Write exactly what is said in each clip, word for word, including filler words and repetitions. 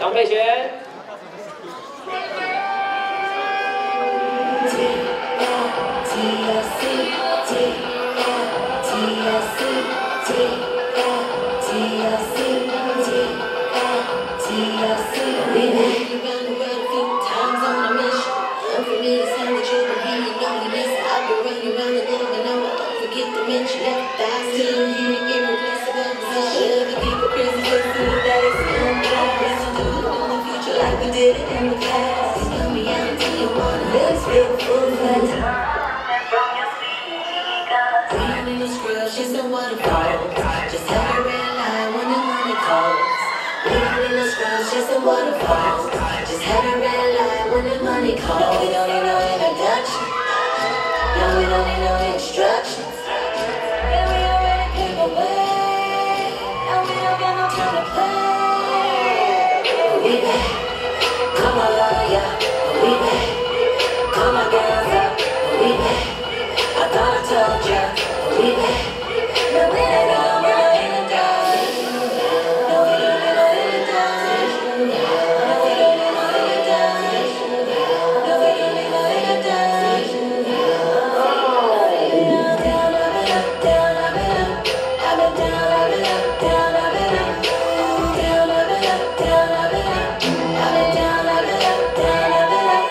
张佩璇。 She's a waterfall. Just have her red light when the money calls. Living in the scrubs, just a waterfall. Just have her red light when the money calls. No, we don't need no introduction. No, we don't need no instructions. Yeah, we already paved the way. And we don't got no time to play. We back. Come on, lawyer. We back. Call my girls up. We back. I thought I told ya. We back. No, we don't know, we don't need a dog. No, we don't need no introduction. No, we don't need no introduction. No, we don't need no introduction. Down, up and up, down, up and up. Up and down, up and up, down, up and up. Down, up and up, down, up and up. Up and down, up and up, down, up and up.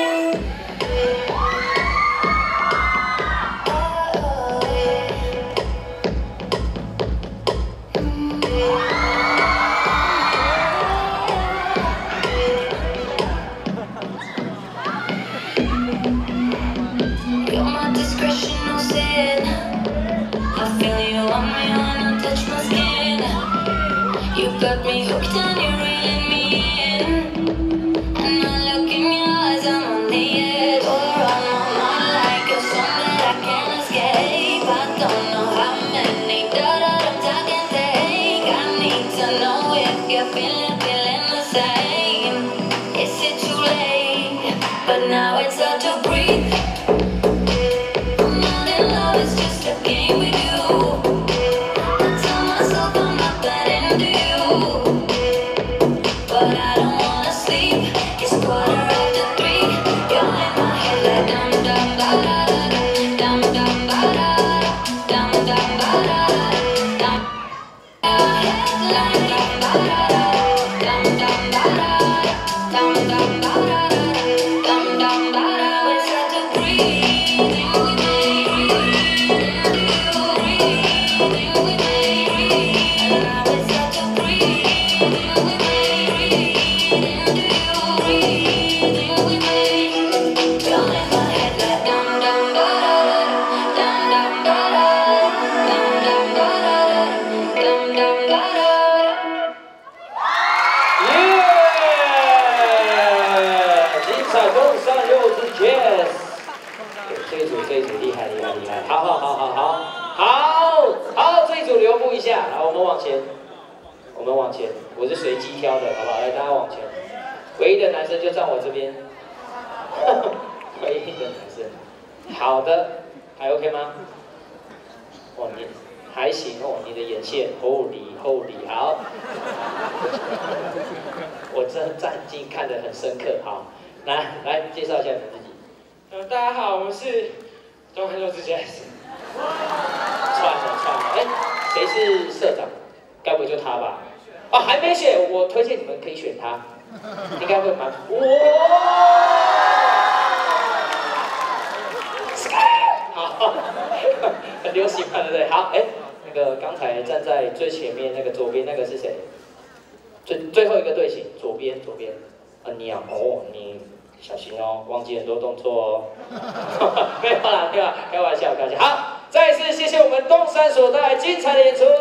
You're my discretion, no sin. I feel you on me when I touch my skin. You got me hooked and you're reeling me in. And I look in your eyes, I'm on the edge. You're on my mind like a song that I can't escape. I don't know how many da-da-dums I can take. I need to know if you're feeling, feeling the same. Is it too late? But now it's hard to breathe. It's just a game with you. I tell myself I'm not that into you, but I don't wanna sleep. It's quarter after three. You're in my head like dum dum ba da da dum dum ba da dum dum ba da dum. Head like dum ba da dum dum ba da dum dum ba da dum dum ba da. It's hard to breathe with me. 好好好好好好好，这一组留步一下，来，我们往前，我们往前，我是随机挑的，好不好？来，大家往前，唯一的男生就站我这边，唯一的男生，好的，还 OK 吗？哦，你还行哦，你的眼线 ，Holy Holy， 好，我真站近看得很深刻，好，来来介绍一下你自己。 呃，大家好，我们是东汉肉之 Jazz。 串了串了，哎，谁是社长？该不会就他吧？哦，还没选，我推荐你们可以选他，应该会蛮哇！好，很流行嘛，对不对？好，哎，那个刚才站在最前面那个左边那个是谁？最最后一个队形，左边左边，啊你啊，哦你。小心哦，忘记很多动作哦。没有啦，没有啦，开玩笑，开玩笑。好，再一次谢谢我们东山所带来精彩的演出。